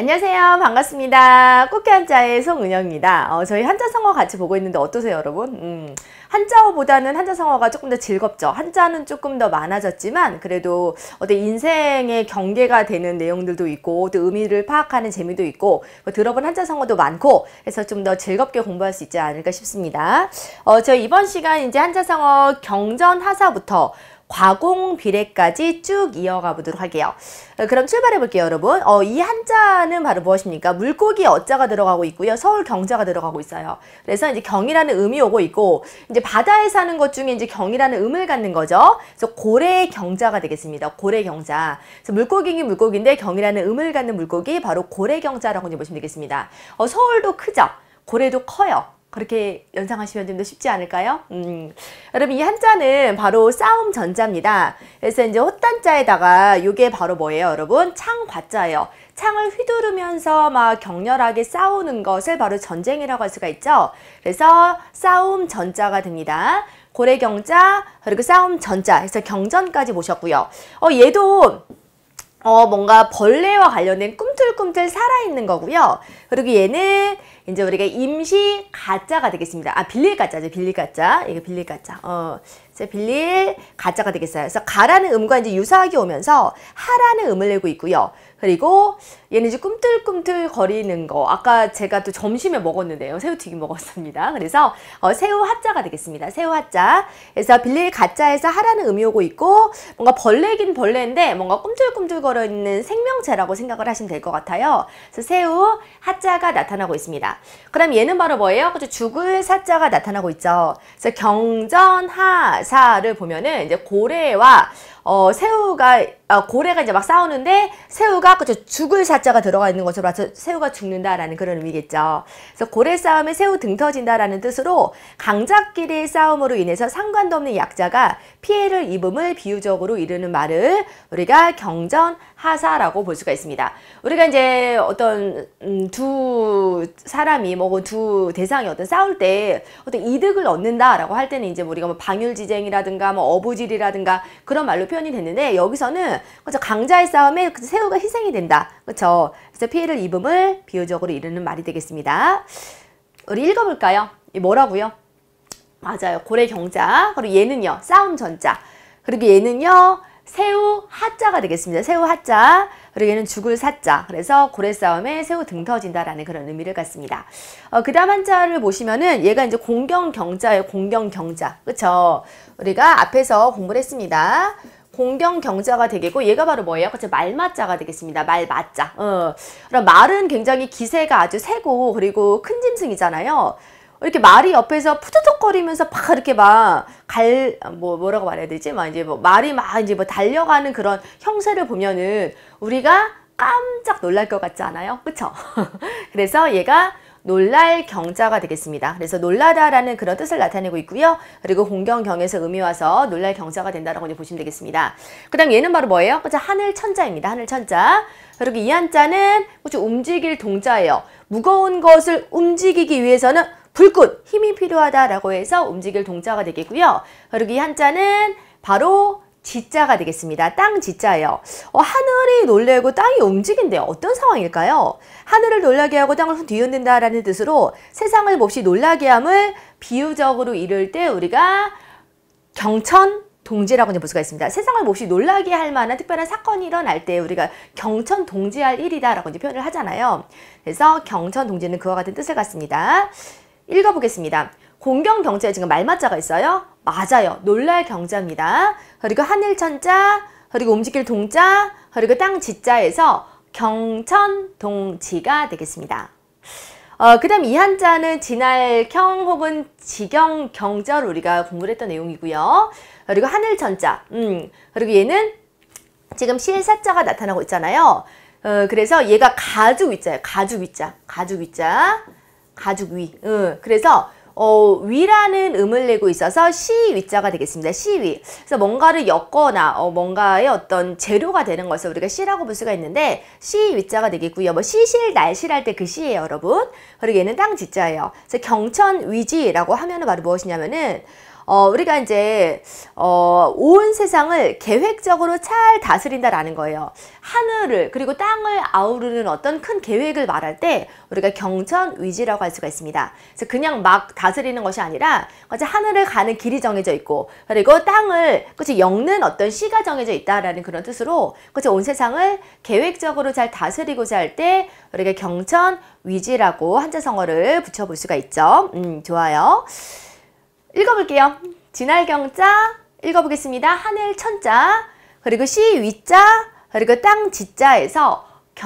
안녕하세요. 반갑습니다. 꽃게 한자의 송은영입니다. 저희 한자성어 같이 보고 있는데 어떠세요, 여러분? 한자어보다는 한자성어가 조금 더 즐겁죠. 한자는 조금 더 많아졌지만 그래도 어떤 인생의 경계가 되는 내용들도 있고 또 의미를 파악하는 재미도 있고 들어본 한자성어도 많고 해서 좀 더 즐겁게 공부할 수 있지 않을까 싶습니다. 저희 이번 시간 이제 한자성어 경전하사부터 과공비례까지 쭉 이어가 보도록 할게요. 그럼 출발해 볼게요, 여러분. 이 한자는 바로 무엇입니까? 물고기 어자가 들어가고 있고요. 서울 경자가 들어가고 있어요. 그래서 이제 경이라는 음이 오고 있고, 이제 바다에 사는 것 중에 이제 경이라는 음을 갖는 거죠. 그래서 고래 경자가 되겠습니다. 고래 경자. 그래서 물고기긴 물고기인데 경이라는 음을 갖는 물고기 바로 고래 경자라고 이제 보시면 되겠습니다. 서울도 크죠? 고래도 커요. 그렇게 연상하시면 좀 더 쉽지 않을까요? 여러분, 이 한자는 바로 싸움 전자입니다. 그래서 이제 헛단자에다가 이게 바로 뭐예요, 여러분? 창과자예요. 창을 휘두르면서 막 격렬하게 싸우는 것을 바로 전쟁이라고 할 수가 있죠. 그래서 싸움 전자가 됩니다. 고래경자, 그리고 싸움 전자 해서 경전까지 보셨고요. 얘도 뭔가 벌레와 관련된 꿈틀꿈틀 살아있는 거고요. 그리고 얘는 이제 우리가 임시 가짜가 되겠습니다. 빌릴 가짜죠. 빌릴 가짜. 이거 빌릴 가짜. 빌릴 가짜가 되겠어요. 그래서 가라는 음과 이제 유사하게 오면서 하라는 음을 내고 있고요. 그리고 얘는 이제 꿈틀꿈틀 거리는 거. 아까 제가 또 점심에 먹었는데요. 새우튀김 먹었습니다. 그래서 새우 하자가 되겠습니다. 새우 하자. 그래서 빌릴 가짜에서 하라는 음이 오고 있고 뭔가 벌레긴 벌레인데 뭔가 꿈틀꿈틀 거려 있는 생명체라고 생각을 하시면 될 것 같아요. 그래서 새우 하자가 나타나고 있습니다. 그럼 얘는 바로 뭐예요? 그죠? 죽을 사자가 나타나고 있죠. 그래서 경전하사를 보면은 이제 고래와 새우가 고래가 이제 막 싸우는데 새우가 그죠? 죽을 사자가 들어가 있는 것으로 봐서 새우가 죽는다라는 그런 의미겠죠. 그래서 고래 싸움에 새우 등 터진다라는 뜻으로 강자끼리의 싸움으로 인해서 상관도 없는 약자가 피해를 입음을 비유적으로 이르는 말을 우리가 경전하사라고 볼 수가 있습니다. 우리가 이제 어떤 두 사람이 두 대상이 싸울 때 어떤 이득을 얻는다라고 할 때는 이제 우리가 방율지쟁이라든가 어부질이라든가 그런 말로 표현이 됐는데 여기서는 그렇죠? 강자의 싸움에 새우가 희생이 된다. 그렇죠? 그래서 피해를 입음을 비유적으로 이르는 말이 되겠습니다. 우리 읽어볼까요? 뭐라고요? 맞아요. 고래 경자. 그리고 얘는요. 싸움 전자. 그리고 얘는요. 새우 하자가 되겠습니다. 새우 하자. 그리고 얘는 죽을 사자. 그래서 고래 싸움에 새우 등 터진다라는 그런 의미를 갖습니다. 그 다음 한자를 보시면은 얘가 이제 공경경자예요. 공경경자. 그쵸? 우리가 앞에서 공부를 했습니다. 공경경자가 되겠고 얘가 바로 뭐예요? 그쵸? 말맞자가 되겠습니다. 말맞자. 그럼 말은 굉장히 기세가 아주 세고 그리고 큰 짐승이잖아요. 이렇게 말이 옆에서 푸드덕거리면서 막 이렇게 뭐라고 말해야 되지? 말이 이제 달려가는 그런 형세를 보면은 우리가 깜짝 놀랄 것 같지 않아요? 그쵸? 그래서 얘가 놀랄 경자가 되겠습니다. 그래서 놀라다라는 그런 뜻을 나타내고 있고요. 그리고 공경경에서 음이 와서 놀랄 경자가 된다라고 이제 보시면 되겠습니다. 그 다음 얘는 바로 뭐예요? 그죠? 하늘천자입니다. 하늘천자. 그리고 이 한자는 그죠? 움직일 동자예요. 무거운 것을 움직이기 위해서는 불꽃, 힘이 필요하다라고 해서 움직일 동자가 되겠고요. 그리고 이 한자는 바로 지자가 되겠습니다. 땅 지자예요. 하늘이 놀래고 땅이 움직인대요. 어떤 상황일까요? 하늘을 놀라게 하고 땅을 뒤흔든다라는 뜻으로 세상을 몹시 놀라게 함을 비유적으로 이룰 때 우리가 경천동지라고 볼 수가 있습니다. 세상을 몹시 놀라게 할 만한 특별한 사건이 일어날 때 우리가 경천동지할 일이다라고 이제 표현을 하잖아요. 그래서 경천동지는 그와 같은 뜻을 갖습니다. 읽어보겠습니다. 공경경자에 지금 말맞자가 있어요? 맞아요. 놀랄 경자입니다. 그리고 하늘천자, 그리고 움직일 동자, 그리고 땅 지자에서 경천동지가 되겠습니다. 그 다음 이 한자는 진할경 혹은 지경경자로 우리가 공부를 했던 내용이고요. 그리고 하늘천자, 그리고 얘는 지금 실사자가 나타나고 있잖아요. 그래서 얘가 가죽위자예요. 가죽위자, 가죽위자. 가죽위. 그래서 위라는 음을 내고 있어서 시위자가 되겠습니다. 시위. 그래서 뭔가를 엮거나 뭔가의 어떤 재료가 되는 것을 우리가 시라고 볼 수가 있는데 시위자가 되겠고요. 시실 날실할 때 그 시예요, 여러분. 그리고 얘는 땅 지자예요. 그래서 경천위지라고 하면은 바로 무엇이냐면은 우리가 이제 온 세상을 계획적으로 잘 다스린다라는 거예요. 하늘을 그리고 땅을 아우르는 어떤 큰 계획을 말할 때 우리가 경천위지라고 할 수가 있습니다. 그래서 그냥 막 다스리는 것이 아니라 하늘을 가는 길이 정해져 있고 그리고 땅을 엮는 어떤 시가 정해져 있다라는 그런 뜻으로 온 세상을 계획적으로 잘 다스리고자 할 때 우리가 경천위지라고 한자성어를 붙여볼 수가 있죠. 좋아요. 읽어볼게요. 진할경자 읽어보겠습니다. 하늘 천자 그리고 시 위자 그리고 땅 지자에서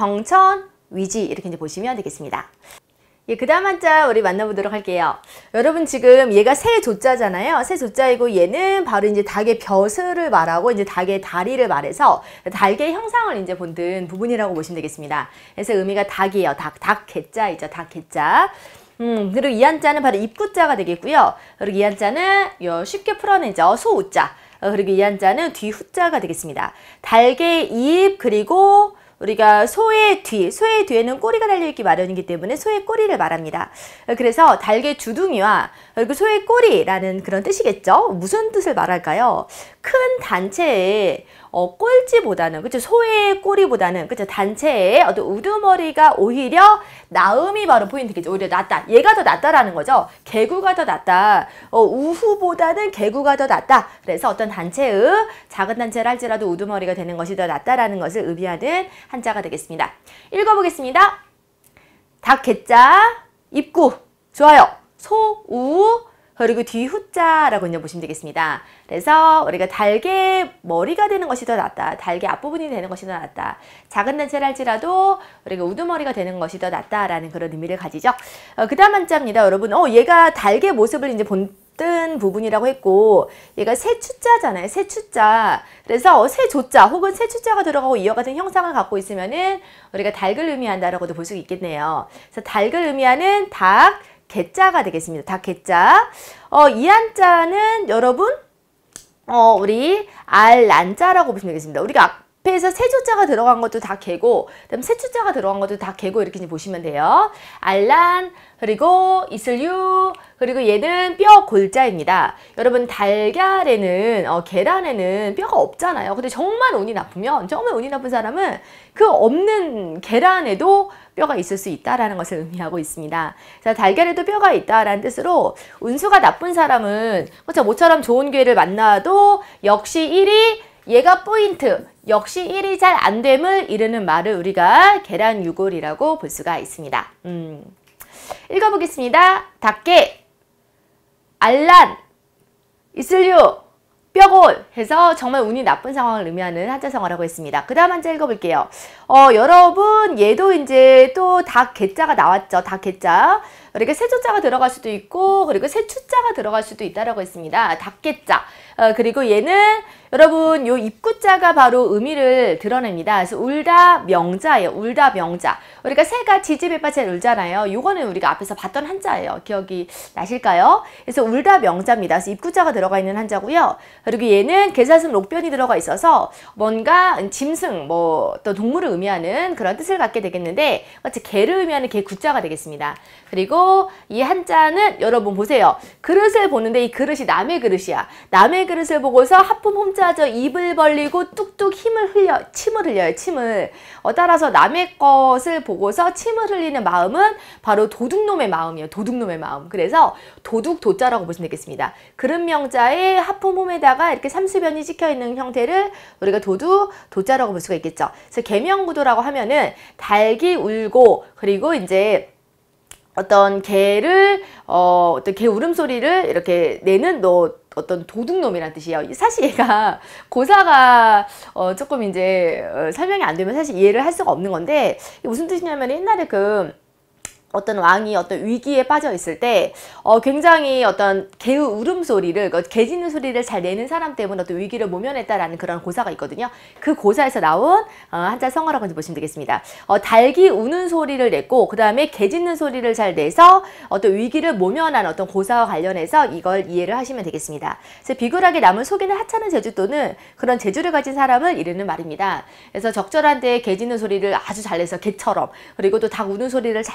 경천위지 이렇게 이제 보시면 되겠습니다. 예, 그 다음 한자 우리 만나보도록 할게요. 여러분 지금 얘가 새 조자잖아요. 새 조자이고 얘는 바로 이제 닭의 벼슬을 말하고 이제 닭의 다리를 말해서 닭의 형상을 이제 본뜬 부분이라고 보시면 되겠습니다. 그래서 의미가 닭이에요. 닭 개자이죠. 닭 개자. 그리고 이 한자는 바로 입구자가 되겠고요. 그리고 이 한자는 쉽게 풀어내죠. 소우자. 그리고 이 한자는 뒤후자가 되겠습니다. 닭의 입 그리고 우리가 소의 뒤에는 꼬리가 달려있기 마련이기 때문에 소의 꼬리를 말합니다. 그래서 닭의 주둥이와 그리고 소의 꼬리라는 그런 뜻이겠죠. 무슨 뜻을 말할까요? 큰 단체에 꼴찌보다는 그쵸 소의 꼬리보다는 그쵸 단체에 어떤 우두머리가 오히려 나음이 바로 포인트겠죠. 오히려 낫다. 얘가 더 낫다라는 거죠. 개구가 더 낫다. 우후보다는 개구가 더 낫다. 그래서 어떤 단체의 작은 단체를 할지라도 우두머리가 되는 것이 더 낫다라는 것을 의미하는 한자가 되겠습니다. 읽어보겠습니다. 닭 개자 입구 좋아요. 소우 그리고 뒤후자라고 이제 보시면 되겠습니다. 그래서 우리가 닭의 머리가 되는 것이 더 낫다. 닭의 앞부분이 되는 것이 더 낫다. 작은 단체를 할지라도 우리가 우두머리가 되는 것이 더 낫다라는 그런 의미를 가지죠. 그 다음 한자입니다. 여러분, 얘가 닭의 모습을 이제 본뜬 부분이라고 했고, 얘가 새추자잖아요. 새추자. 그래서 새조자 혹은 새추자가 들어가고 이와 같은 형상을 갖고 있으면은 우리가 닭을 의미한다라고도 볼 수 있겠네요. 그래서 닭을 의미하는 닭, 개자가 되겠습니다. 닭 개자. 이 한자는 여러분 우리 알란자라고 보시면 되겠습니다. 우리가 앞에서 세조자가 들어간 것도 다 개고 그다음 세추자가 들어간 것도 다 개고 이렇게 이제 보시면 돼요. 알란 그리고 이슬유 그리고 얘는 뼈 골자입니다. 여러분 달걀에는 계란에는 뼈가 없잖아요. 근데 정말 운이 나쁘면 정말 운이 나쁜 사람은 그 없는 계란에도 뼈가 있을 수 있다라는 것을 의미하고 있습니다. 자, 달걀에도 뼈가 있다라는 뜻으로 운수가 나쁜 사람은 그렇죠. 모처럼 좋은 기회를 만나도 역시 1위 얘가 포인트 역시 1이 잘 안됨을 이르는 말을 우리가 계란유골이라고 볼 수가 있습니다. 읽어보겠습니다. 닭개, 알란, 이슬류, 뼈골 해서 정말 운이 나쁜 상황을 의미하는 한자성어라고 했습니다. 그 다음 한자 읽어볼게요. 여러분 얘도 이제 또 닭 개자가 나왔죠. 닭 개자. 그러니까 세조자가 들어갈 수도 있고 그리고 세추자가 들어갈 수도 있다라고 했습니다. 닭 개자. 그리고 얘는 여러분 요 입구자가 바로 의미를 드러냅니다. 그래서 울다 명자예요. 울다 명자. 우리가 새가 지지배빠잘 울잖아요. 요거는 우리가 앞에서 봤던 한자예요. 기억이 나실까요? 그래서 울다 명자입니다. 그래서 입구자가 들어가 있는 한자고요. 그리고 얘는 개사슴 록변이 들어가 있어서 뭔가 짐승 뭐 또 동물을 의미하는 그런 뜻을 갖게 되겠는데 마치 개를 의미하는 개구자가 되겠습니다. 그리고 이 한자는 여러분 보세요. 그릇을 보는데 이 그릇이 남의 그릇이야. 남의 그릇을 보고서 하품 홈자져 입을 벌리고 뚝뚝 침을 흘려요. 침을. 따라서 남의 것을 보고서 침을 흘리는 마음은 바로 도둑놈의 마음이에요. 도둑놈의 마음. 그래서 도둑 도자라고 보시면 되겠습니다. 그릇 명자에 하품 홈에다가 이렇게 삼수변이 찍혀 있는 형태를 우리가 도둑 도자라고 볼 수가 있겠죠. 그래서 계명구도라고 하면은 닭이 울고 그리고 이제 어떤 개를 어떤 개 울음소리를 이렇게 내는 어떤 도둑놈이란 뜻이에요. 사실 얘가 고사가 조금 이제 설명이 안 되면 사실 이해를 할 수가 없는 건데 이게 무슨 뜻이냐면 옛날에 어떤 왕이 어떤 위기에 빠져 있을 때 굉장히 어떤 개의 울음소리를 개 짖는 소리를 잘 내는 사람 때문에 어떤 위기를 모면했다라는 그런 고사가 있거든요. 그 고사에서 나온 한자 성어라고 보시면 되겠습니다. 닭이 우는 소리를 냈고 그 다음에 개 짖는 소리를 잘 내서 어떤 위기를 모면한 어떤 고사와 관련해서 이걸 이해를 하시면 되겠습니다. 그래서 비굴하게 남을 속이는 하찮은 재주 또는 그런 재주를 가진 사람을 이르는 말입니다. 그래서 적절한 때에 개 짖는 소리를 아주 잘 내서 개처럼 그리고 또 닭 우는 소리를 잘 내서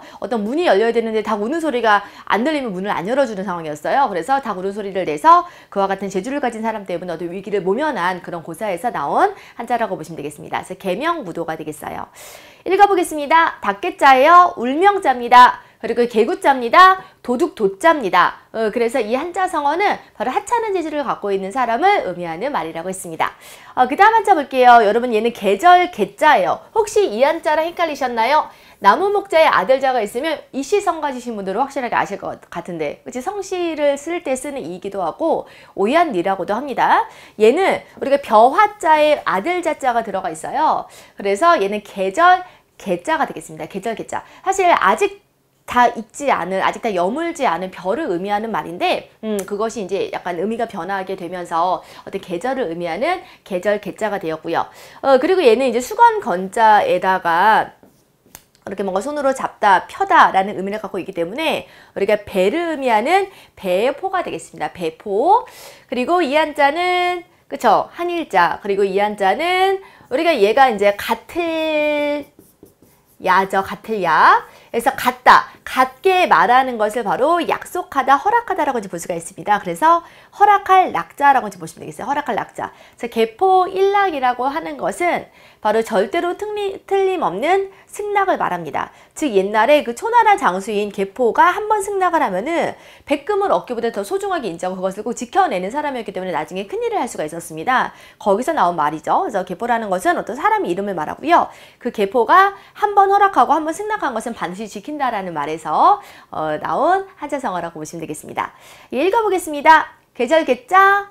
어떤 문이 열려야 되는데 닭 우는 소리가 안 들리면 문을 안 열어주는 상황이었어요. 그래서 닭 우는 소리를 내서 그와 같은 재주를 가진 사람 때문에 어떤 위기를 모면한 그런 고사에서 나온 한자라고 보시면 되겠습니다. 그래서 계명무도가 되겠어요. 읽어보겠습니다. 닭개자예요. 울명자입니다. 그리고 개구자입니다. 도둑도자입니다. 그래서 이 한자 성어는 바로 하찮은 재주를 갖고 있는 사람을 의미하는 말이라고 했습니다. 그 다음 한자 볼게요. 여러분 얘는 계절 개자예요. 혹시 이 한자랑 헷갈리셨나요? 나무 목자의 아들자가 있으면 이씨 성 가지신 분들은 확실하게 아실 것 같은데, 그치? 성씨를 쓸 때 쓰는 이이기도 하고 오얀니라고도 합니다. 얘는 우리가 벼화자에 아들자자가 들어가 있어요. 그래서 얘는 계절 개자가 되겠습니다. 계절 개자. 사실 아직 다 익지 않은, 아직 다 여물지 않은 벼를 의미하는 말인데, 그것이 이제 약간 의미가 변화하게 되면서 어떤 계절을 의미하는 계절 개자가 되었고요. 그리고 얘는 이제 수건 건자에다가 이렇게 뭔가 손으로 잡다, 펴다 라는 의미를 갖고 있기 때문에 우리가 배를 의미하는 배포가 되겠습니다. 배포. 그리고 이 한자는, 그쵸? 한일자. 그리고 이 한자는 우리가 얘가 이제 같을 야죠. 같을 야. 그래서 같다, 같게 말하는 것을 바로 약속하다, 허락하다라고 볼 수가 있습니다. 그래서 허락할 낙자라고 보시면 되겠어요. 허락할 낙자. 그래서 개포 일락이라고 하는 것은 바로 절대로 틀림없는 승낙을 말합니다. 즉 옛날에 그 초나라 장수인 개포가 한 번 승낙을 하면은 백금을 얻기보다 더 소중하게 인정하고 그것을 꼭 지켜내는 사람이었기 때문에 나중에 큰일을 할 수가 있었습니다. 거기서 나온 말이죠. 그래서 개포라는 것은 어떤 사람의 이름을 말하고요. 그 개포가 한 번 허락하고 한 번 승낙한 것은 반드시 지킨다라는 말에서 나온 한자성어라고 보시면 되겠습니다. 읽어보겠습니다. 계절 개자,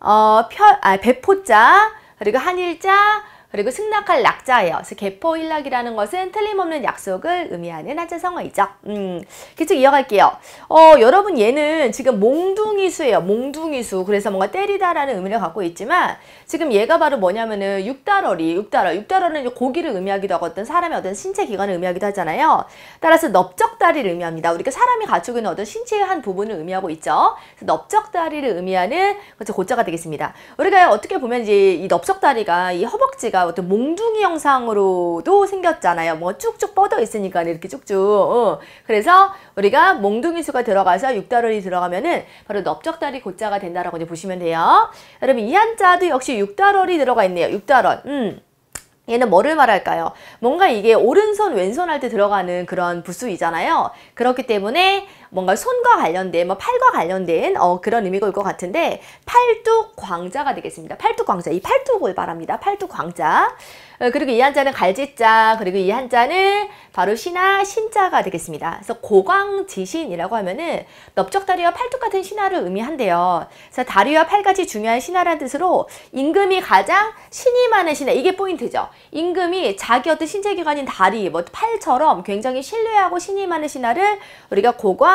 배포자, 그리고 한일자, 그리고 승낙할 낙자예요. 그래서 개포일락이라는 것은 틀림없는 약속을 의미하는 한자성어이죠. 계속 이어갈게요. 여러분 얘는 지금 몽둥이수예요. 몽둥이수. 그래서 뭔가 때리다라는 의미를 갖고 있지만 지금 얘가 바로 뭐냐면은 육달어리. 육달어는 고기를 의미하기도 하고 어떤 사람의 어떤 신체 기관을 의미하기도 하잖아요. 따라서 넓적다리를 의미합니다. 우리가 사람이 갖추고 있는 어떤 신체의 한 부분을 의미하고 있죠. 그래서 넓적다리를 의미하는 그렇죠, 고자가 되겠습니다. 우리가 어떻게 보면 이제 이 넓적다리가 이 허벅지가 어떤 몽둥이 형상으로도 생겼잖아요. 뭐 쭉쭉 뻗어 있으니까 이렇게 쭉쭉. 그래서 우리가 몽둥이수가 들어가서 육달어리 들어가면은 바로 넓적다리 고자가 된다라고 이제 보시면 돼요. 여러분 이 한자도 역시 육달어리 들어가 있네요. 육달언. 얘는 뭐를 말할까요? 뭔가 이게 오른손 왼손 할 때 들어가는 그런 부수이잖아요. 그렇기 때문에 뭔가 손과 관련된, 뭐 팔과 관련된 그런 의미가 올 것 같은데 팔뚝광자가 되겠습니다. 팔뚝광자. 이 팔뚝을 말합니다. 팔뚝광자. 그리고 이 한자는 갈지자, 그리고 이 한자는 바로 신하 신자가 되겠습니다. 그래서 고광지신이라고 하면은 넓적다리와 팔뚝 같은 신하를 의미한대요. 그래서 다리와 팔같이 중요한 신하라는 뜻으로 임금이 가장 신이 많은 신하, 이게 포인트죠. 임금이 자기 어떤 신체기관인 다리, 뭐 팔처럼 굉장히 신뢰하고 신이 많은 신하를 우리가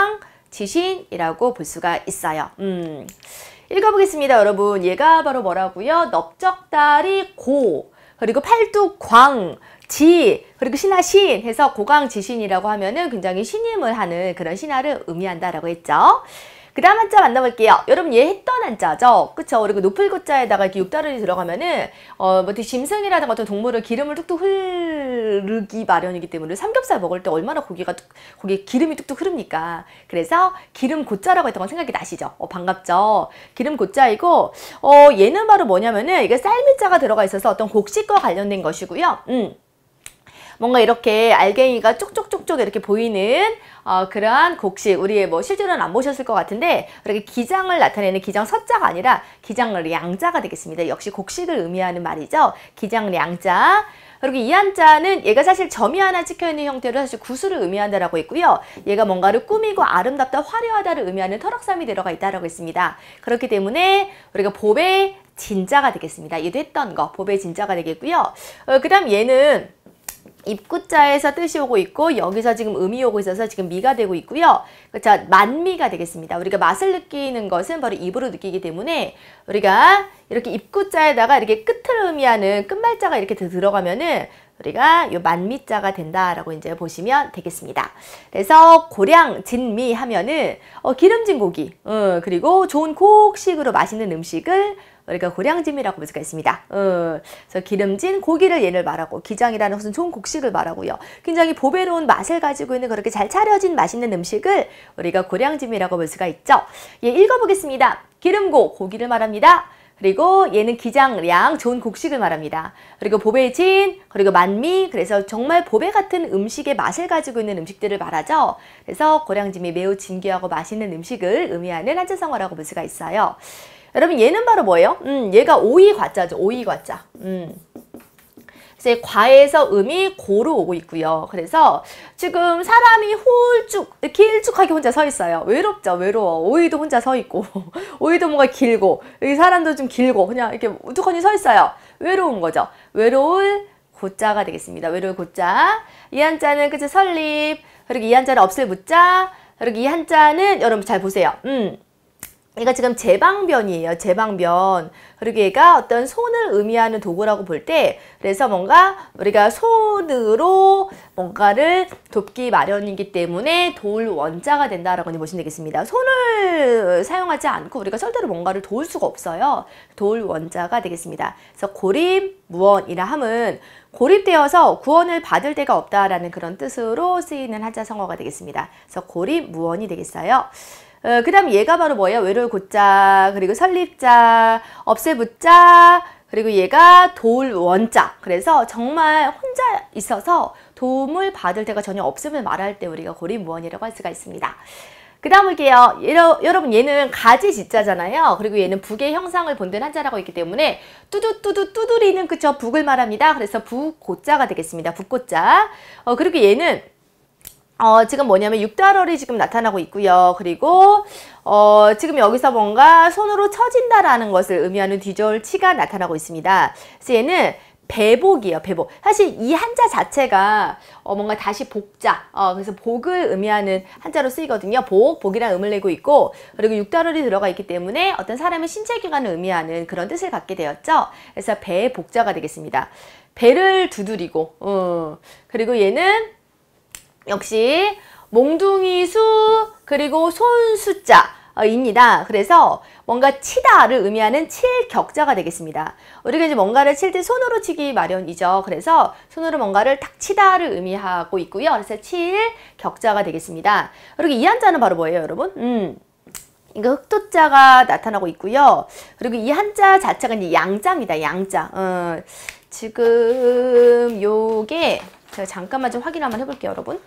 고광지신이라고 볼 수가 있어요. 읽어보겠습니다, 여러분. 얘가 바로 뭐라고요? 넓적다리 고, 그리고 팔뚝광, 지, 그리고 신하신 해서 고광지신이라고 하면은 굉장히 신임을 하는 그런 신하를 의미한다라고 했죠. 그 다음 한자 만나볼게요. 여러분 얘 했던 한자죠. 그쵸? 그리고 높을 고자에다가 이렇게 육달이 들어가면은 뭐 짐승이라든가 어떤 동물을 기름을 뚝뚝 흐르기 마련이기 때문에 삼겹살 먹을 때 얼마나 고기에 기름이 뚝뚝 흐릅니까? 그래서 기름 고자라고 했던 건 생각이 나시죠? 반갑죠? 기름 고자이고 얘는 바로 뭐냐면은 이게 쌀미자가 들어가 있어서 어떤 곡식과 관련된 것이고요. 뭔가 이렇게 알갱이가 쪽쪽쪽쪽 이렇게 보이는 그러한 곡식, 우리의 뭐 실제로는 안 보셨을 것 같은데 이렇게 기장을 나타내는 기장 서자가 아니라 기장량자가 되겠습니다. 역시 곡식을 의미하는 말이죠. 기장량자. 그리고 이 한자는 얘가 사실 점이 하나 찍혀있는 형태로 사실 구슬을 의미한다라고 했고요. 얘가 뭔가를 꾸미고 아름답다, 화려하다를 의미하는 터럭삼이 들어가 있다라고 했습니다. 그렇기 때문에 우리가 봅의 진자가 되겠습니다. 얘도 했던 거, 봅의 진자가 되겠고요. 그 다음 얘는 입구자에서 뜻이 오고 있고 여기서 지금 음이 오고 있어서 지금 미가 되고 있고요. 자, 만미가 되겠습니다. 우리가 맛을 느끼는 것은 바로 입으로 느끼기 때문에 우리가 이렇게 입구자에다가 이렇게 끝을 의미하는 끝말자가 이렇게 들어가면은 우리가 요 만미자가 된다라고 이제 보시면 되겠습니다. 그래서 고량, 진미 하면은 기름진 고기, 그리고 좋은 곡식으로 맛있는 음식을 우리가 고량짐이라고 볼 수가 있습니다. 그래서 기름진 고기를 얘를 말하고 기장이라는 것은 좋은 곡식을 말하고요. 굉장히 보배로운 맛을 가지고 있는 그렇게 잘 차려진 맛있는 음식을 우리가 고량짐이라고 볼 수가 있죠. 예, 읽어보겠습니다. 기름고 고기를 말합니다. 그리고 얘는 기장량 좋은 곡식을 말합니다. 그리고 보배진, 그리고 만미, 그래서 정말 보배 같은 음식의 맛을 가지고 있는 음식들을 말하죠. 그래서 고량짐이 매우 진귀하고 맛있는 음식을 의미하는 한자성어라고 볼 수가 있어요. 여러분 얘는 바로 뭐예요? 얘가 오이과자죠. 오이과자. 그래서 과에서 음이 고로 오고 있고요. 그래서 지금 사람이 홀쭉 길쭉하게 혼자 서 있어요. 외롭죠. 외로워. 오이도 혼자 서 있고 오이도 뭔가 길고 여기 사람도 좀 길고 그냥 이렇게 우두커니 서 있어요. 외로운 거죠. 외로울 고자가 되겠습니다. 외로울 고자. 이 한자는 그치 설립. 그리고 이 한자는 없을 무자. 그리고 이 한자는 여러분 잘 보세요. 얘가 지금 제방변이에요. 제방변. 그리고 얘가 어떤 손을 의미하는 도구라고 볼 때 그래서 뭔가 우리가 손으로 뭔가를 돕기 마련이기 때문에 도울 원자가 된다라고 보시면 되겠습니다. 손을 사용하지 않고 우리가 절대로 뭔가를 도울 수가 없어요. 도울 원자가 되겠습니다. 그래서 고립, 무원이라 함은 고립되어서 구원을 받을 데가 없다라는 그런 뜻으로 쓰이는 한자성어가 되겠습니다. 그래서 고립, 무원이 되겠어요. 그 다음 얘가 바로 뭐예요? 외로울 고자, 그리고 설립자, 없앨 부자, 그리고 얘가 도울 원자. 그래서 정말 혼자 있어서 도움을 받을 데가 전혀 없음을 말할 때 우리가 고립무원이라고 할 수가 있습니다. 그 다음 볼게요. 여러분 얘는 가지 지자잖아요. 그리고 얘는 북의 형상을 본뜬 한자라고 있기 때문에 두두리는 그쵸 북을 말합니다. 그래서 북고자가 되겠습니다. 북고자. 그리고 얘는 지금 뭐냐면 육달월이 지금 나타나고 있고요. 그리고 지금 여기서 뭔가 손으로 쳐진다라는 것을 의미하는 뒤져올 치가 나타나고 있습니다. 그래서 얘는 배복이에요. 배복. 사실 이 한자 자체가 뭔가 다시 복자, 그래서 복을 의미하는 한자로 쓰이거든요. 복이라는 음을 내고 있고 그리고 육달월이 들어가 있기 때문에 어떤 사람의 신체기관을 의미하는 그런 뜻을 갖게 되었죠. 그래서 배복자가 되겠습니다. 배를 두드리고 그리고 얘는 역시 몽둥이 수 그리고 손수자 입니다. 그래서 뭔가 치다를 의미하는 칠격자가 되겠습니다. 우리가 이제 뭔가를 칠 때 손으로 치기 마련이죠. 그래서 손으로 뭔가를 탁 치다를 의미하고 있고요. 그래서 칠격자가 되겠습니다. 그리고 이 한자는 바로 뭐예요, 여러분? 이거 흑도자가 나타나고 있고요. 그리고 이 한자 자체가 이제 양자입니다. 양자. 지금 요게 제가 잠깐만 좀 확인 한번 해볼게요, 여러분.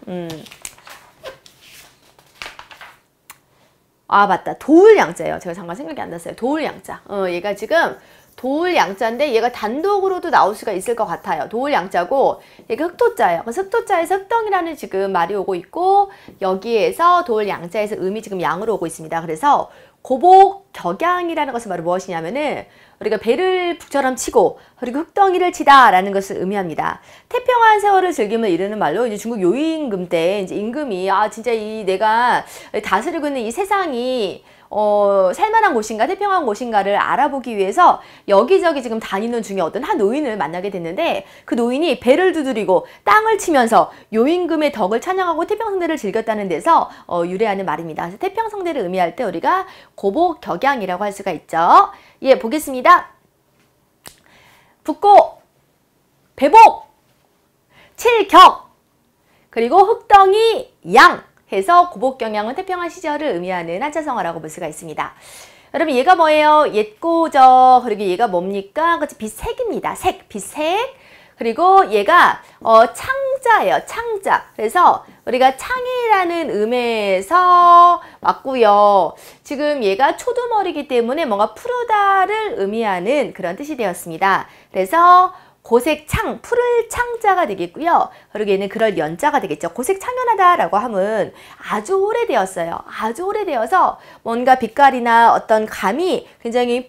아, 맞다. 도울 양자예요. 제가 잠깐 생각이 안 났어요. 도울 양자. 얘가 지금 도울 양자인데 얘가 단독으로도 나올 수가 있을 것 같아요. 도울 양자고 얘가 흑토자예요. 그래서 흑토자에서 흑덩이라는 지금 말이 오고 있고 여기에서 도울 양자에서 음이 지금 양으로 오고 있습니다. 그래서 고복 격양이라는 것은 바로 무엇이냐면은 우리가 배를 북처럼 치고 그리고 흑덩이를 치다라는 것을 의미합니다. 태평한 세월을 즐김을 이르는 말로 이제 중국 요임금 때 이제 임금이 진짜 이 내가 다스리고 있는 이 세상이 살만한 곳인가 태평한 곳인가를 알아보기 위해서 여기저기 지금 다니는 중에 어떤 한 노인을 만나게 됐는데 그 노인이 배를 두드리고 땅을 치면서 요임금의 덕을 찬양하고 태평성대를 즐겼다는 데서 유래하는 말입니다. 그래서 태평성대를 의미할 때 우리가 고복격양이라고 할 수가 있죠. 예, 보겠습니다. 북고, 배복, 칠격, 그리고 흑덩이, 양 해서 고복경양은 태평한 시절을 의미하는 한자성어라고 볼 수가 있습니다. 여러분 얘가 뭐예요? 옛고저. 그리고 얘가 뭡니까? 그치, 빛색입니다. 색, 빛색. 그리고 얘가 창자예요. 창자. 그래서 우리가 창이라는 음에서 왔고요. 지금 얘가 초두머리이기 때문에 뭔가 푸르다를 의미하는 그런 뜻이 되었습니다. 그래서 고색창, 푸를 창자가 되겠고요. 그리고 얘는 그럴 연자가 되겠죠. 고색창연하다라고 함은 아주 오래되었어요. 아주 오래되어서 뭔가 빛깔이나 어떤 감이 굉장히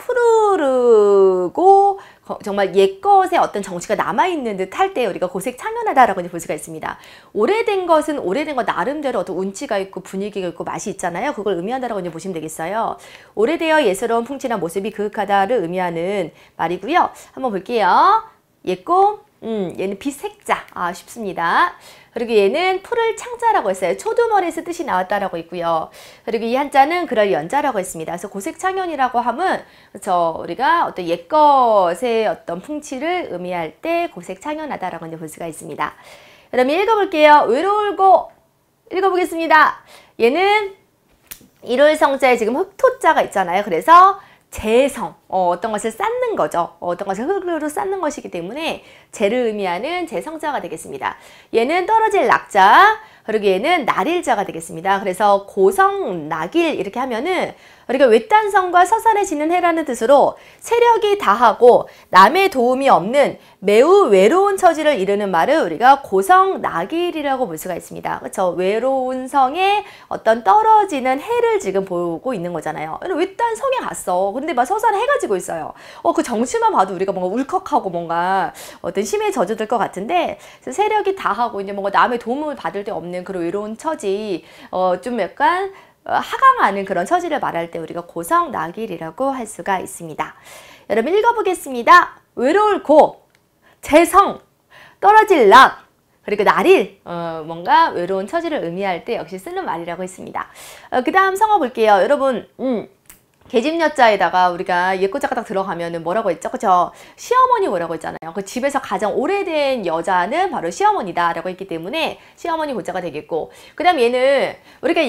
푸르르고 정말 옛것의 어떤 정취가 남아있는 듯 할 때 우리가 고색창연하다라고 볼 수가 있습니다. 오래된 것은 오래된 것 나름대로 어떤 운치가 있고 분위기가 있고 맛이 있잖아요. 그걸 의미한다라고 보시면 되겠어요. 오래되어 예스러운 풍치나 모습이 그윽하다를 의미하는 말이고요. 한번 볼게요. 옛고, 얘는 빛색자. 쉽습니다. 그리고 얘는 풀을 창자라고 했어요. 초두머리에서 뜻이 나왔다라고 있고요. 그리고 이 한자는 그럴 연자라고 했습니다. 그래서 고색창연이라고 하면 우리가 어떤 옛것의 어떤 풍치를 의미할 때 고색창연하다라고 이제 볼 수가 있습니다. 그러면 읽어볼게요. 외로울고 읽어보겠습니다. 얘는 일월성자에 지금 흑토자가 있잖아요. 그래서 재성, 어떤 것을 쌓는 거죠. 어떤 것을 흙으로 쌓는 것이기 때문에 재를 의미하는 재성자가 되겠습니다. 얘는 떨어질 낙자, 그리고 얘는 날일자가 되겠습니다. 그래서 고성, 낙일 이렇게 하면은 우리가 외딴성과 서산에 지는 해라는 뜻으로 세력이 다하고 남의 도움이 없는 매우 외로운 처지를 이루는 말을 우리가 고성, 낙일이라고 볼 수가 있습니다. 그렇죠? 외로운 성에 어떤 떨어지는 해를 지금 보고 있는 거잖아요. 외딴 성에 갔어. 근데 막 서산에 해가 지고 있어요. 그 정치만 봐도 우리가 뭔가 울컥하고 뭔가 어떤 심에 젖어들 것 같은데, 그래서 세력이 다하고 이제 뭔가 남의 도움을 받을 데 없는 그런 외로운 처지, 좀 약간 하강하는 그런 처지를 말할 때 우리가 고성, 낙일이라고 할 수가 있습니다. 여러분 읽어보겠습니다. 외로울 고, 재성, 떨어질 낙, 그리고 날일, 뭔가 외로운 처지를 의미할 때 역시 쓰는 말이라고 했습니다. 그 다음 성어 볼게요. 여러분 계집여자에다가 우리가 옛고자가 딱 들어가면은 뭐라고 했죠? 그쵸? 시어머니 뭐라고 했잖아요. 그 집에서 가장 오래된 여자는 바로 시어머니다 라고 했기 때문에 시어머니 고자가 되겠고, 그 다음 얘는 우리가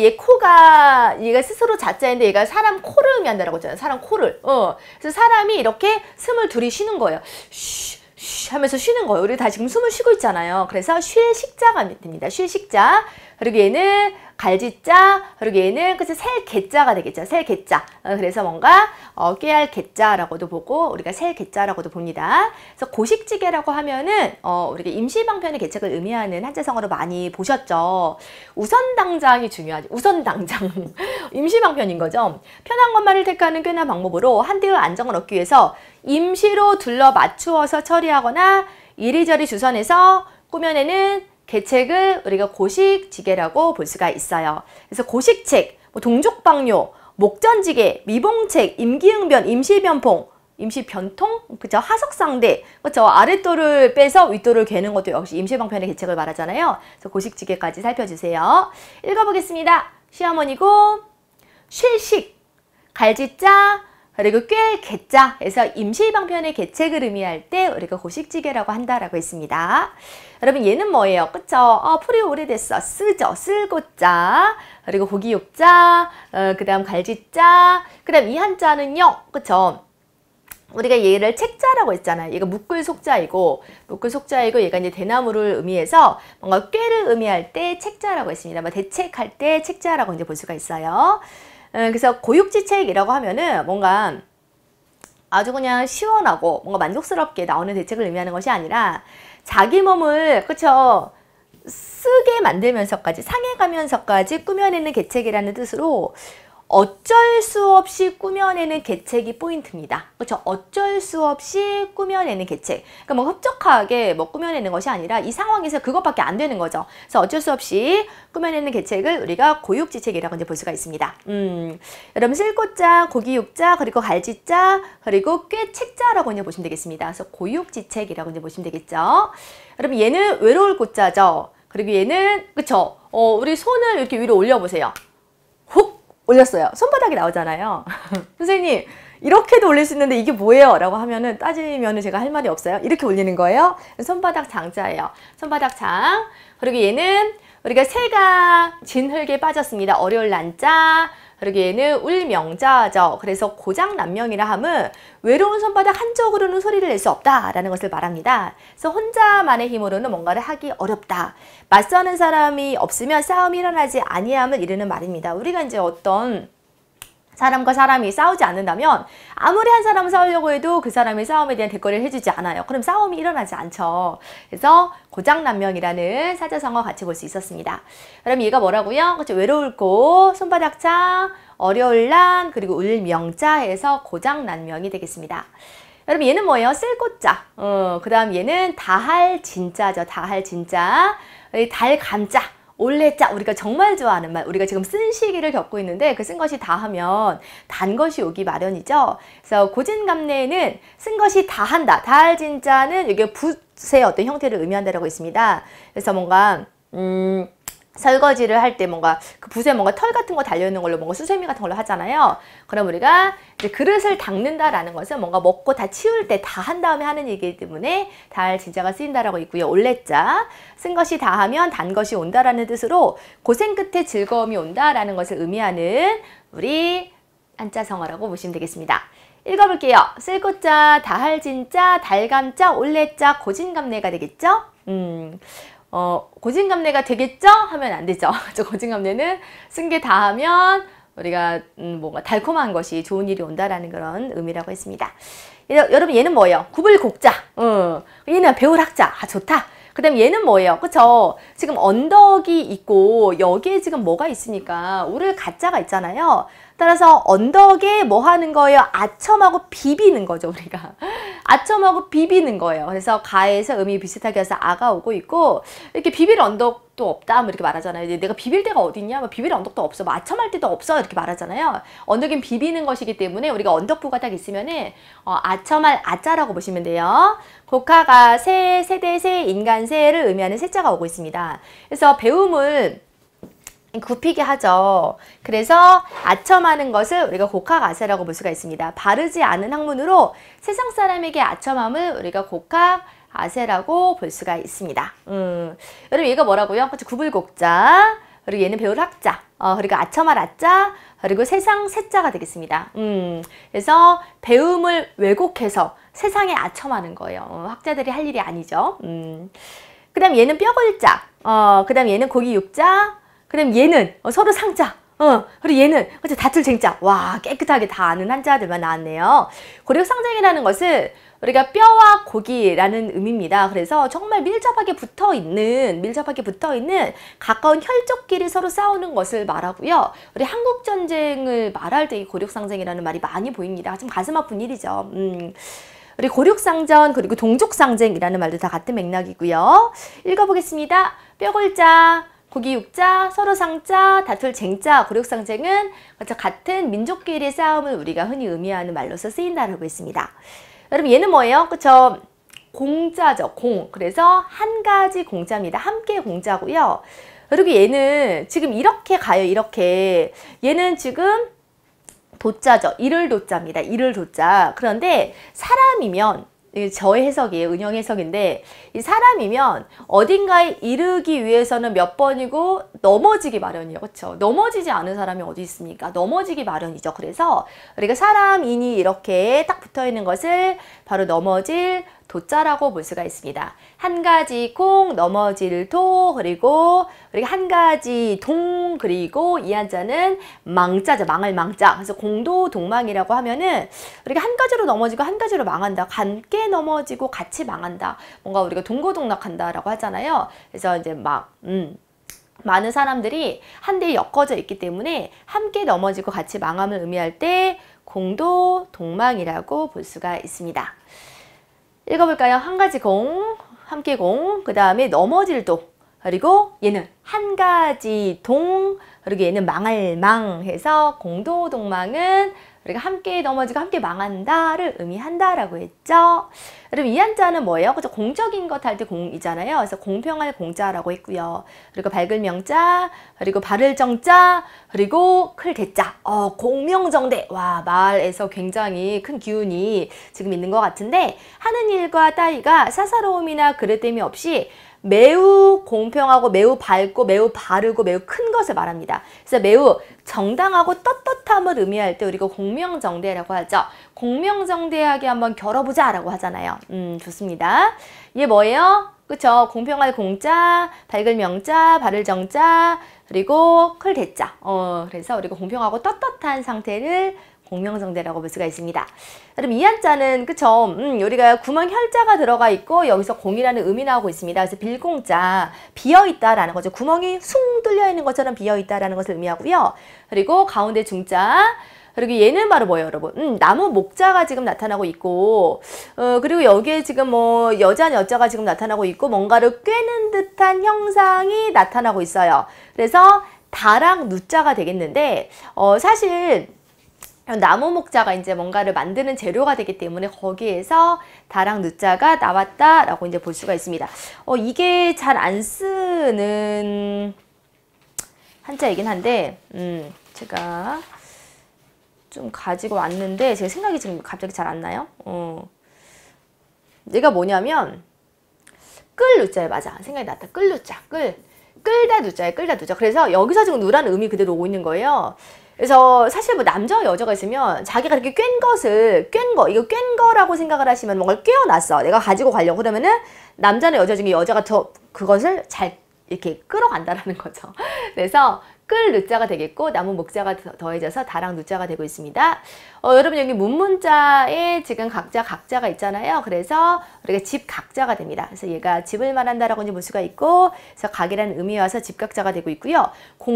얘가 스스로 자자인데 얘가 사람 코를 의미한다라고 했잖아요. 사람 코를. 그래서 사람이 이렇게 숨을 들이쉬는 거예요. 쉬 하면서 쉬는 거예요. 우리 다 지금 숨을 쉬고 있잖아요. 그래서 쉴 식자가 됩니다. 쉴 식자. 그리고 얘는 갈지자, 그리고 얘는 그치 셀개자가 되겠죠. 셀개자. 그래서 뭔가 꾀할 개자라고도 보고 우리가 셀개자라고도 봅니다. 그래서 고식지계라고 하면은 우리가 임시방편의 계책을 의미하는 한자성어로 많이 보셨죠. 우선당장이 중요하죠. 우선당장. 임시방편인 거죠. 편한 것만을 택하는 꾀나 방법으로 한데의 안정을 얻기 위해서 임시로 둘러 맞추어서 처리하거나 이리저리 주선해서 꾸며내는 계책을 우리가 고식지계라고 볼 수가 있어요. 그래서 고식책, 동족방뇨, 목전지계, 미봉책, 임기응변, 임시변통, 그죠? 하석상대, 그죠? 아랫도를 빼서 윗도를 괴는 것도 역시 임시방편의 계책을 말하잖아요. 그래서 고식지계까지 살펴주세요. 읽어보겠습니다. 시어머니고, 쉴식, 갈지자, 그리고 꾀 개자에서 임시방편의 계책을 의미할 때 우리가 고식지계라고 한다라고 했습니다. 여러분 얘는 뭐예요? 그쵸? 풀이 오래됐어. 쓰죠. 쓸고자, 그리고 고기육자, 그 다음 갈지자, 그 다음 이 한자는요. 그쵸? 우리가 얘를 책자라고 했잖아요. 얘가 묶을 속자이고 얘가 이제 대나무를 의미해서 뭔가 꾀를 의미할 때 책자라고 했습니다. 대책할 때 책자라고 이제 볼 수가 있어요. 그래서 고육지책이라고 하면은 뭔가 아주 그냥 시원하고 뭔가 만족스럽게 나오는 대책을 의미하는 것이 아니라 자기 몸을 그쵸 쓰게 만들면서까지 상해가면서까지 꾸며내는 계책이라는 뜻으로 어쩔 수 없이 꾸며내는 계책이 포인트입니다. 그렇죠? 어쩔 수 없이 꾸며내는 계책. 그러니까 뭐 흡족하게 뭐 꾸며내는 것이 아니라 이 상황에서 그것밖에 안 되는 거죠. 그래서 어쩔 수 없이 꾸며내는 계책을 우리가 고육지책이라고 이제 볼 수가 있습니다. 여러분 쓸고자, 고기육자, 그리고 갈지자, 그리고 꾀책자라고 이제 보시면 되겠습니다. 그래서 고육지책이라고 이제 보시면 되겠죠. 여러분 얘는 외로울 고자죠. 그리고 얘는 그쵸? 우리 손을 이렇게 위로 올려보세요. 훅 올렸어요. 손바닥이 나오잖아요. 선생님 이렇게도 올릴 수 있는데 이게 뭐예요? 라고 하면은 따지면은 제가 할 말이 없어요. 이렇게 올리는 거예요. 손바닥 장자예요. 손바닥 장. 그리고 얘는 우리가 새가 진흙에 빠졌습니다. 어려울 난자. 그리고 얘는 울명자죠. 그래서 고장난명이라 함은 외로운 손바닥 한쪽으로는 소리를 낼 수 없다라는 것을 말합니다. 그래서 혼자만의 힘으로는 뭔가를 하기 어렵다. 맞서는 사람이 없으면 싸움이 일어나지 아니함을 이르는 말입니다. 우리가 이제 어떤 사람과 사람이 싸우지 않는다면 아무리 한 사람을 싸우려고 해도 그 사람이 싸움에 대한 대가를 해주지 않아요. 그럼 싸움이 일어나지 않죠. 그래서 고장난명이라는 사자성어 같이 볼 수 있었습니다. 그럼 얘가 뭐라고요? 그렇죠. 외로울 고, 손바닥자, 어려울 난, 그리고 울명자 해서 고장난명이 되겠습니다. 여러분 얘는 뭐예요? 쓸고자. 그 다음 얘는 다할 진자죠. 다할 진자. 달감자. 올레자. 우리가 정말 좋아하는 말. 우리가 지금 쓴 시기를 겪고 있는데 그 쓴 것이 다하면 단 것이 오기 마련이죠. 그래서 고진감래에는 쓴 것이 다한다. 다할 진자는 이게 붓의 어떤 형태를 의미한다라고 있습니다. 그래서 뭔가 설거지를 할 때 뭔가 그 붓에 뭔가 털 같은 거 달려있는 걸로 뭔가 수세미 같은 걸로 하잖아요. 그럼 우리가 이제 그릇을 닦는다라는 것은 뭔가 먹고 다 치울 때 다 한 다음에 하는 얘기이기 때문에 달 진자가 쓰인다라고 있고요. 올레자 쓴 것이 다하면 단 것이 온다라는 뜻으로 고생 끝에 즐거움이 온다라는 것을 의미하는 우리 한자성어라고 보시면 되겠습니다. 읽어볼게요. 쓸고자, 다할진자, 달감자, 올레자, 고진감래가 되겠죠? 고진감래가 되겠죠? 하면 안 되죠. 고진감래는 쓴 게 다 하면 우리가 뭔가 달콤한 것이 좋은 일이 온다라는 그런 의미라고 했습니다. 여러분 얘는 뭐예요? 구불곡자. 얘는 배울 학자. 아 좋다. 그 다음 얘는 뭐예요? 그쵸? 지금 언덕이 있고 여기에 지금 뭐가 있으니까 오를 가자가 있잖아요. 따라서 언덕에 뭐 하는 거예요? 아첨하고 비비는 거죠, 우리가. 아첨하고 비비는 거예요. 그래서 가에서 의미 비슷하게 해서 아가 오고 있고, 이렇게 비빌 언덕도 없다, 뭐 이렇게 말하잖아요. 내가 비빌 데가 어디 있냐? 뭐 비빌 언덕도 없어. 뭐 아첨할 데도 없어. 이렇게 말하잖아요. 언덕은 비비는 것이기 때문에 우리가 언덕부가 딱 있으면은, 아첨할 아자라고 보시면 돼요. 곡하가 새, 세대새, 인간새를 의미하는 새자가 오고 있습니다. 그래서 배움을 굽히게 하죠. 그래서 아첨하는 것을 우리가 곡학아세라고 볼 수가 있습니다. 바르지 않은 학문으로 세상 사람에게 아첨함을 우리가 곡학아세라고 볼 수가 있습니다. 여러분 얘가 뭐라고요? 구불곡자, 그리고 얘는 배울 학자, 그리고 아첨할 아자, 그리고 세상 세자가 되겠습니다. 그래서 배움을 왜곡해서 세상에 아첨하는 거예요. 학자들이 할 일이 아니죠. 그 다음 얘는 뼈골자, 그 다음 얘는 고기 육자, 그 다음 얘는 서로 상자, 그리고 얘는 다툴 쟁자. 와, 깨끗하게 다 아는 한자들만 나왔네요. 고력상쟁이라는 것은 우리가 뼈와 고기라는 의미입니다. 그래서 정말 밀접하게 붙어있는 가까운 혈족끼리 서로 싸우는 것을 말하고요. 우리 한국전쟁을 말할 때 이 고력상쟁이라는 말이 많이 보입니다. 좀 가슴 아픈 일이죠. 우리 고륙상전 그리고 동족상쟁이라는 말도 다 같은 맥락이고요. 읽어보겠습니다. 뼈골자, 고기육자, 서로 상자, 다툴 쟁자, 고력상쟁은 같은 민족끼리의 싸움을 우리가 흔히 의미하는 말로서 쓰인다라고 했습니다. 여러분 얘는 뭐예요? 그쵸? 공자죠. 공. 그래서 한 가지 공자입니다. 함께 공자고요. 그리고 얘는 지금 이렇게 가요. 이렇게. 얘는 지금 도자죠. 이를 도자입니다. 이를 도자. 그런데 사람이면 저의 해석이에요. 은영 해석인데 이 사람이면 어딘가에 이르기 위해서는 몇 번이고 넘어지기 마련이에요. 그렇죠? 넘어지지 않은 사람이 어디 있습니까? 넘어지기 마련이죠. 그래서 우리가 사람인이 이렇게 딱 붙어있는 것을 바로 넘어질 도자라고 볼 수가 있습니다. 한 가지 콩, 넘어질 도, 그리고 우리가 한 가지 동, 그리고 이 한자는 망자죠. 망할 망자. 그래서 공도 동망이라고 하면은 우리가 한 가지로 넘어지고 한 가지로 망한다. 함께 넘어지고 같이 망한다. 뭔가 우리가 동고동락한다라고 하잖아요. 그래서 이제 많은 사람들이 한데 엮어져 있기 때문에 함께 넘어지고 같이 망함을 의미할 때 공도 동망이라고 볼 수가 있습니다. 읽어볼까요? 한 가지 공, 함께 공, 그 다음에 넘어질 도, 그리고 얘는 한 가지 동, 그리고 얘는 망할 망 해서 공도동망은 우리가 함께 넘어지고 함께 망한다를 의미한다라고 했죠. 여러분 이 한자는 뭐예요? 그죠? 공적인 것 할 때 공이잖아요. 그래서 공평할 공자라고 했고요. 그리고 밝을 명자, 그리고 바를 정자, 그리고 클 대자. 공명정대. 와, 말에서 굉장히 큰 기운이 지금 있는 것 같은데 하는 일과 따위가 사사로움이나 그릇됨이 없이 매우 공평하고 매우 밝고 매우 바르고 매우 큰 것을 말합니다. 그래서 매우 정당하고 떳떳함을 의미할 때 우리가 공명정대라고 하죠. 공명정대하게 한번 겨뤄보자 라고 하잖아요. 좋습니다. 이게 뭐예요? 그쵸? 공평할 공자, 밝을 명자, 바를 정자, 그리고 클 대자. 그래서 우리가 공평하고 떳떳한 상태를 공명정대라고 볼 수가 있습니다. 그럼 이 한자는 그쵸? 우리가 구멍 혈자가 들어가 있고 여기서 공이라는 음이 나오고 있습니다. 그래서 빌공자, 비어있다라는 거죠. 구멍이 숭 뚫려 있는 것처럼 비어있다라는 것을 의미하고요. 그리고 가운데 중자, 그리고 얘는 바로 뭐예요, 여러분? 나무 목자가 지금 나타나고 있고, 그리고 여기에 지금 뭐 여자가 지금 나타나고 있고, 뭔가를 꿰는 듯한 형상이 나타나고 있어요. 그래서 다랑 누자가 되겠는데, 사실 나무 목자가 이제 뭔가를 만드는 재료가 되기 때문에 거기에서 다랑 누자가 나왔다라고 이제 볼 수가 있습니다. 이게 잘 안 쓰는 한자이긴 한데, 제가 좀 가지고 왔는데, 제 생각이 지금 갑자기 잘 안 나요. 얘가 뭐냐면, 끌 누자에 맞아. 생각이 났다. 끌 누자. 끌다 누자에 끌다 누자. 그래서 여기서 지금 누라는 의미 그대로 오고 있는 거예요. 그래서 사실 뭐 남자와 여자가 있으면 자기가 이렇게 이거 꿰 거라고 생각을 하시면 뭔가를 꿰어놨어. 내가 가지고 가려고 그러면은 남자나 여자 중에 여자가 더 그것을 잘 이렇게 끌어간다라는 거죠. 그래서 끌 누자가 되겠고 나무 목자가 더해져서 다랑 누자가 되고 있습니다. 여러분 여기 문문자에 지금 각자가 있잖아요. 그래서 우리가 집 각자가 됩니다. 그래서 얘가 집을 말한다라고 이제 볼 수가 있고, 그래서 각이라는 의미에 와서 집 각자가 되고 있고요.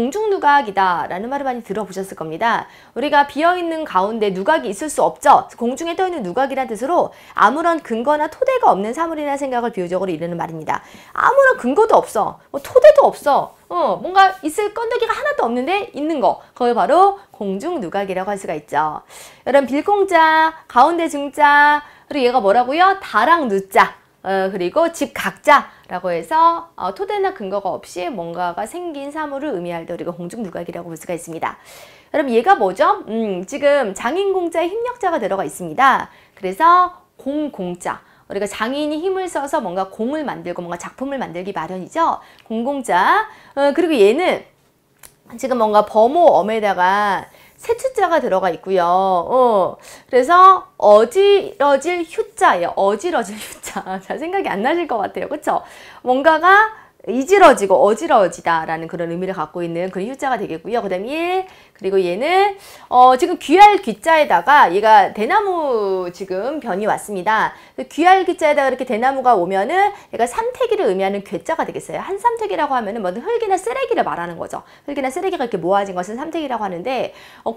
공중누각이다 라는 말을 많이 들어보셨을 겁니다. 우리가 비어있는 가운데 누각이 있을 수 없죠. 공중에 떠있는 누각이라는 뜻으로 아무런 근거나 토대가 없는 사물이라는 생각을 비유적으로 이르는 말입니다. 아무런 근거도 없어. 뭐 토대도 없어. 뭔가 있을 건더기가 하나도 없는데 있는 거. 그걸 바로 공중누각이라고 할 수가 있죠. 여러분 빌공자, 가운데 중자, 그리고 얘가 뭐라고요? 다랑 누자, 그리고 집 각자라고 해서 토대나 근거가 없이 뭔가가 생긴 사물을 의미할 때 우리가 공중누각이라고 볼 수가 있습니다. 여러분 얘가 뭐죠? 지금 장인공자에 힘력자가 들어가 있습니다. 그래서 공자. 우리가 장인이 힘을 써서 뭔가 공을 만들고 뭔가 작품을 만들기 마련이죠. 공공자. 그리고 얘는 지금 뭔가 범호엄에다가 세추자가 들어가 있고요. 그래서 어지러질 휴자예요. 어지러질 휴자. 잘 생각이 안 나실 것 같아요. 그쵸? 뭔가가 이지러지고 어지러지다라는 그런 의미를 갖고 있는 그런 휴자가 되겠고요. 그 다음에 1, 그리고 얘는 지금 귀할 귀자에다가 얘가 대나무 지금 변이 왔습니다. 귀할 귀자에다가 이렇게 대나무가 오면은 얘가 삼태기를 의미하는 괴자가 되겠어요. 한 삼태기라고 하면은 뭐든 흙이나 쓰레기를 말하는 거죠. 흙이나 쓰레기가 이렇게 모아진 것은 삼태기라고 하는데,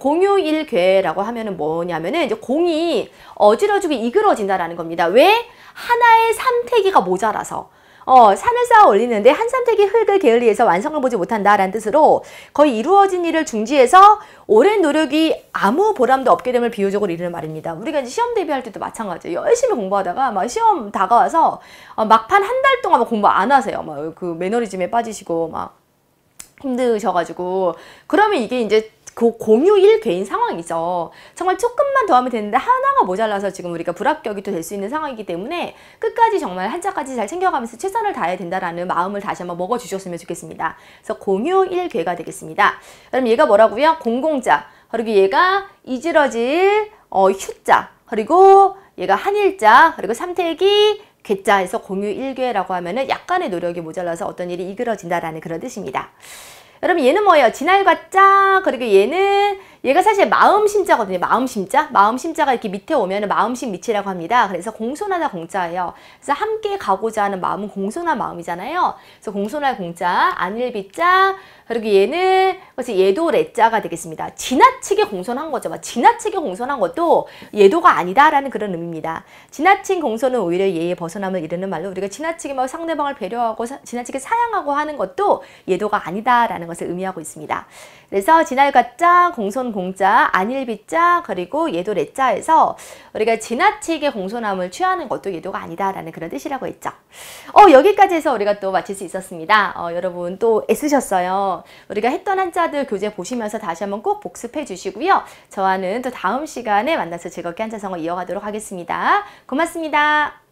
공유일괴라고 하면은 뭐냐면은 이제 공이 어지러지고 이그러진다라는 겁니다. 왜? 하나의 삼태기가 모자라서. 산을 쌓아 올리는데 한 삼태기 흙을 게을리해서 완성을 보지 못한다라는 뜻으로 거의 이루어진 일을 중지해서 오랜 노력이 아무 보람도 없게 됨을 비유적으로 이르는 말입니다. 우리가 이제 시험 대비할 때도 마찬가지예요. 열심히 공부하다가 막 시험 다가와서 막판 한 달 동안 막 공부 안 하세요. 막 그 매너리즘에 빠지시고 막 힘드셔가지고, 그러면 이게 이제 그 공유일괴인 상황이죠. 정말 조금만 더 하면 되는데 하나가 모자라서 지금 우리가 불합격이 또 될 수 있는 상황이기 때문에 끝까지 정말 한자까지 잘 챙겨가면서 최선을 다해야 된다라는 마음을 다시 한번 먹어주셨으면 좋겠습니다. 그래서 공유일괴가 되겠습니다. 그럼 얘가 뭐라고요? 공공자, 그리고 얘가 이지러질 휴자, 그리고 얘가 한일자, 그리고 삼태기 괴자에서 공유일괴라고 하면은 약간의 노력이 모자라서 어떤 일이 이그러진다라는 그런 뜻입니다. 여러분 얘는 뭐예요? 진할과자, 그리고 얘가 사실 마음심자거든요. 마음심자가 이렇게 밑에 오면은 마음심 밑이라고 합니다. 그래서 공손하다 공자예요. 그래서 함께 가고자 하는 마음은 공손한 마음이잖아요. 그래서 공손할 공자, 안일비자, 그리고 그래서 얘도 레자가 되겠습니다. 지나치게 공손한 거죠. 지나치게 공손한 것도 예도가 아니다라는 그런 의미입니다. 지나친 공손은 오히려 예의 벗어남을 이르는 말로, 우리가 지나치게 막 상대방을 배려하고 지나치게 사양하고 하는 것도 예도가 아니다라는 것을 의미하고 있습니다. 그래서 진할과자, 공손공자, 안일비자, 그리고 예도 레자에서 우리가 지나치게 공손함을 취하는 것도 예도가 아니다라는 그런 뜻이라고 했죠. 여기까지 해서 우리가 또 마칠 수 있었습니다. 여러분 또 애쓰셨어요. 우리가 했던 한자들 교재 보시면서 다시 한번 꼭 복습해 주시고요. 저와는 또 다음 시간에 만나서 즐겁게 한자성어 이어가도록 하겠습니다. 고맙습니다.